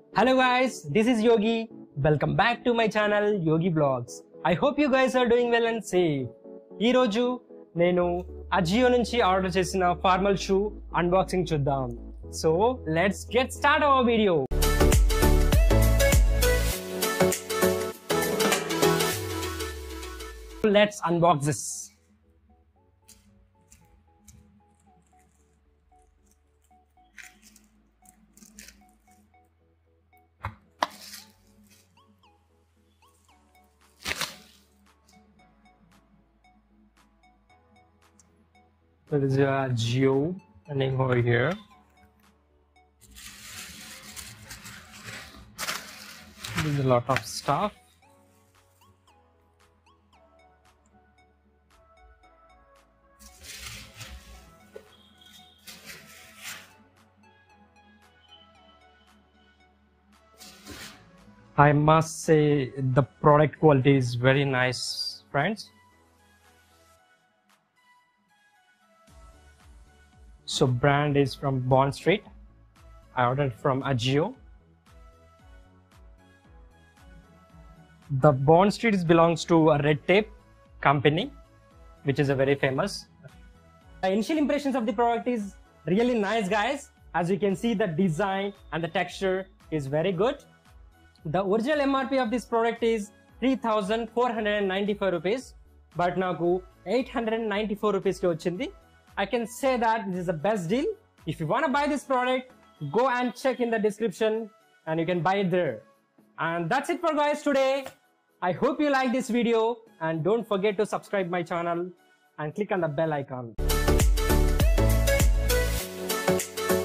Hello guys, this is Yogi. Welcome back to my channel Yogi Vlogs. I hope you guys are doing well and safe. ఈ రోజు నేను అజియో నుంచి order చేసిన formal shoe unboxing చూద్దాం. So let's get start our video. Let's unbox this. There is a Geo name over here. There's a lot of stuff. I must say the product quality is very nice, friends. So brand is from Bond Street. I ordered from Ajio. The Bond Street belongs to a Red Tape company, which is a very famous. The initial impressions of the product is really nice, guys. As you can see, the design and the texture is very good. The original MRP of this product is 3,495 rupees, but naku 894 rupees ki ochindi. I can say that this is the best deal. If you want to buy this product, go and check in the description and you can buy it there. And that's it for guys today. I hope you like this video and don't forget to subscribe my channel and click on the bell icon.